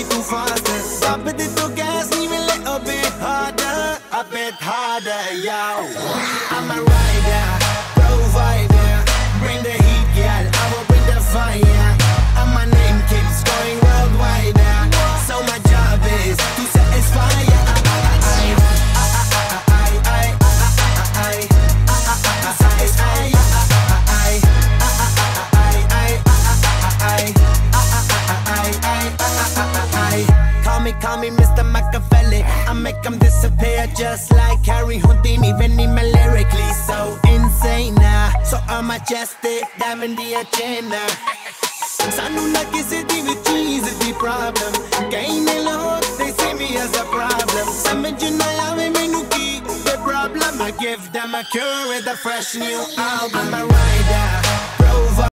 too faster. Stop it to gas, leave a little bit harder, yo. I'm a rider, provider, bring the heat, girl, I will bring the fire. And my name keeps going worldwide, so my job is to satisfy ya. Call me Mr. Machiavelli. I make them disappear just like Harry Houdini. Venom lyrically so insane, so I'm majestic, diving the agenda. Sanu na kisi di with cheese the problem. Kain lo they see me as a problem. Samajh na aave mainu ki the problem. I give them a cure with a fresh new album. I'm a rider,